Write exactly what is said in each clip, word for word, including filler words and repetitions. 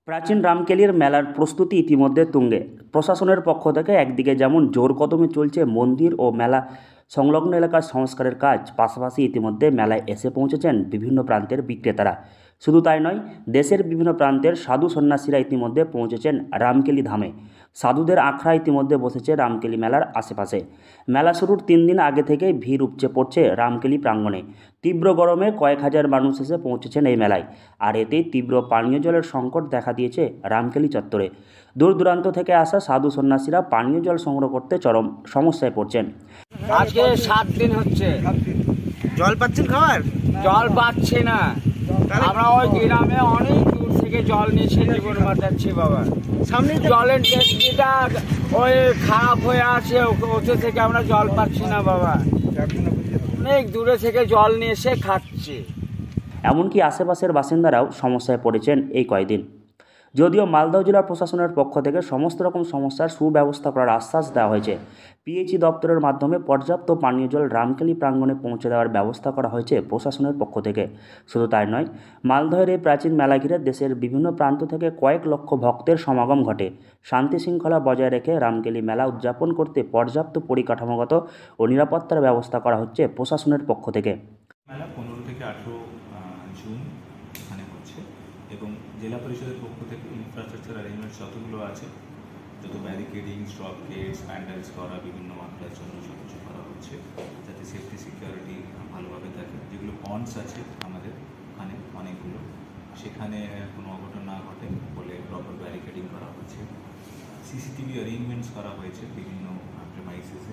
প্রাচীন রামকেলির মেলার প্রস্তুতি ইতিমধ্যে তুঙ্গে। প্রশাসনের পক্ষ থেকে একদিকে যেমন জোর কদমে চলছে মন্দির ও মেলা সংলগ্ন এলাকার সংস্কারের কাজ, পাশাপাশি ইতিমধ্যে মেলায় এসে পৌঁছেছেন বিভিন্ন প্রান্তের বিক্রেতারা। শুধু তাই নয়, দেশের বিভিন্ন প্রান্তের সাধু সন্ন্যাসীরা ইতিমধ্যে পৌঁছেছেন রামকেলি ধামে। সাধুদের আখড়া ইতিমধ্যে বসেছে রামকেলি মেলার আশেপাশে। মেলা শুরুর তিন দিন আগে থেকেই ভিড় উপচে পড়ছে রামকেলি প্রাঙ্গণে। তীব্র গরমে কয়েক হাজার মানুষ এসে পৌঁছেছেন এই মেলায়, আর এতেই তীব্র পানীয় জলের সংকট দেখা দিয়েছে রামকেলি চত্বরে। দূর দূরান্ত থেকে আসা সাধু সন্ন্যাসীরা পানীয় জল সংগ্রহ করতে চরম সমস্যায় পড়ছেন। আজকে সাত দিন হচ্ছে জল পাচ্ছেন, খাবার জল পাচ্ছি না। আমরা ওই গ্রামে অনেক দূর থেকে জল নিয়েছি, জীবন বাঁচাচ্ছি বাবা। সামনে জলের ট্যাঙ্কিটা ওই খারাপ হয়ে আছে, ওতে থেকে আমরা জল পাচ্ছি না বাবা। অনেক দূরে থেকে জল নিয়ে এসে খাচ্ছি। এমনকি আশেপাশের বাসিন্দারাও সমস্যায় পড়েছেন এই কয়েকদিন। যদিও মালদহ জেলা প্রশাসনের পক্ষ থেকে সমস্ত রকম সমস্যার সুব্যবস্থা করার আশ্বাস দেওয়া হয়েছে। পিএইচই দপ্তরের মাধ্যমে পর্যাপ্ত পানীয় জল রামকেলি প্রাঙ্গণে পৌঁছে দেওয়ার ব্যবস্থা করা হয়েছে প্রশাসনের পক্ষ থেকে। শুধু তাই নয়, মালদহের এই প্রাচীন মেলা ঘিরে দেশের বিভিন্ন প্রান্ত থেকে কয়েক লক্ষ ভক্তের সমাগম ঘটে। শান্তি শৃঙ্খলা বজায় রেখে রামকেলি মেলা উদযাপন করতে পর্যাপ্ত পরিকাঠামোগত ও নিরাপত্তার ব্যবস্থা করা হচ্ছে প্রশাসনের পক্ষ থেকে। মেলা পনেরো থেকে আঠেরো জুন এখানে হচ্ছে এবং জেলা পরিষদের পক্ষ থেকে ইনফ্রাস্ট্রাকচার অ্যারেঞ্জমেন্ট যতগুলো আছে, যত ব্যারিকেডিং, স্টপ গেটস, প্যান্ডেলস করা, বিভিন্ন মাত্রার জন্য সব কিছু করা হচ্ছে যাতে সেফটি সিকিউরিটি ভালোভাবে থাকে। যেগুলো পয়েন্টস আছে আমাদের ওখানে অনেকগুলো, সেখানে কোনো অঘটন না ঘটে বলে প্রপার ব্যারিকেডিং করা হচ্ছে। সিসিটিভি অ্যারেঞ্জমেন্টস করা হয়েছে বিভিন্ন প্রেমাইসেসে।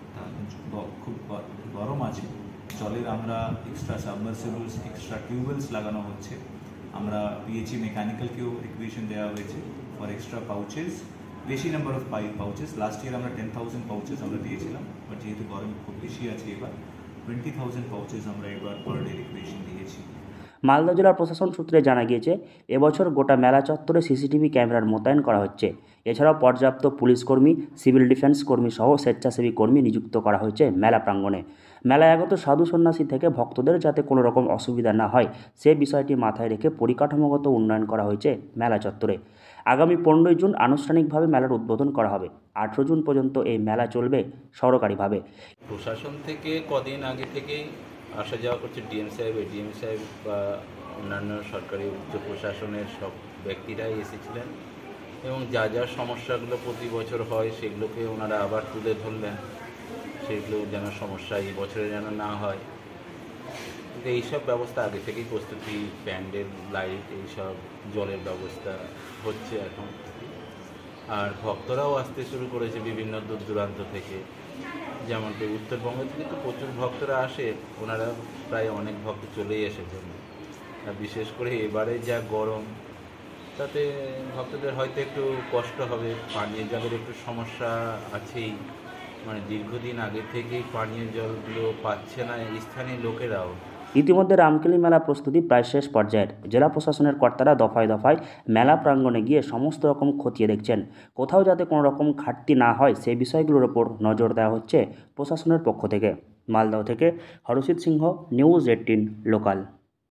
খুব গরম আছে, জলের আমরা এক্সট্রা সাবমার্সিবলস, এক্সট্রা টিউবওয়েলস লাগানো হচ্ছে। আমরা পিএইচই মেকানিক্যালকেও রিকুয়েশন দেওয়া হয়েছে ফর এক্সট্রা পাউচেস, বেশি number of pipe pouches. Last year আমরা টেন থাউজেন্ড পাউচেস আমরা দিয়েছিলাম, বাট যেহেতু গরম খুব বেশি আছে এবার টোয়েন্টি থাউজেন্ড পাউচেস আমরা এবার পার ডে রিকুয়েশন দিয়েছি। মালদহ জেলার প্রশাসন সূত্রে জানা গিয়েছে, এবছর গোটা মেলা চত্বরে সিসিটিভি ক্যামেরার মোতায়েন করা হচ্ছে। এছাড়াও পর্যাপ্ত পুলিশ কর্মী, সিভিল ডিফেন্স কর্মী সহ স্বেচ্ছাসেবী কর্মী নিযুক্ত করা হয়েছে মেলা প্রাঙ্গণে। মেলায় আগত সাধু সন্ন্যাসী থেকে ভক্তদের যাতে কোনো রকম অসুবিধা না হয় সে বিষয়টি মাথায় রেখে পরিকাঠামোগত উন্নয়ন করা হয়েছে মেলা চত্বরে। আগামী পনেরোই জুন আনুষ্ঠানিকভাবে মেলার উদ্বোধন করা হবে। আঠেরো জুন পর্যন্ত এই মেলা চলবে সরকারিভাবে। প্রশাসন থেকে কদিন আগে থেকেই আসা যাওয়া করছে ডিএম সাহেব, এডিএম সাহেব বা অন্যান্য সরকারি উচ্চ প্রশাসনের সব ব্যক্তিরাই এসেছিলেন এবং যা যা সমস্যাগুলো প্রতি বছর হয় সেগুলোকে ওনারা আবার তুলে ধরলেন। সেগুলো যেন সমস্যা এই বছরে যেন না হয়, কিন্তু এইসব ব্যবস্থা আগে থেকেই প্রস্তুতি, প্যান্ডেল, লাইট, এইসব জলের ব্যবস্থা হচ্ছে এখন। আর ভক্তরাও আসতে শুরু করেছে বিভিন্ন দূর দূরান্ত থেকে, যেমনটি উত্তরবঙ্গ থেকে তো প্রচুর ভক্তরা আসে, ওনারা প্রায় অনেক ভক্ত চলেই এসেছেন। আর বিশেষ করে এবারে যা গরম, তাতে ভক্তদের হয়তো একটু কষ্ট হবে। পানীয় জলের একটু সমস্যা আছেই, মানে দীর্ঘদিন আগে থেকেই পানীয় জলগুলো পাচ্ছে না স্থানীয় লোকেরাও। ইতিমধ্যে রামকেলি মেলা প্রস্তুতি প্রায় শেষ পর্যায়ের। জেলা প্রশাসনের কর্তারা দফায় দফায় মেলা প্রাঙ্গণে গিয়ে সমস্ত রকম খতিয়ে দেখছেন। কোথাও যাতে কোনো রকম ঘাটতি না হয় সেই বিষয়গুলোর ওপর নজর দেওয়া হচ্ছে প্রশাসনের পক্ষ থেকে। মালদহ থেকে Harshit Singh, news eighteen local.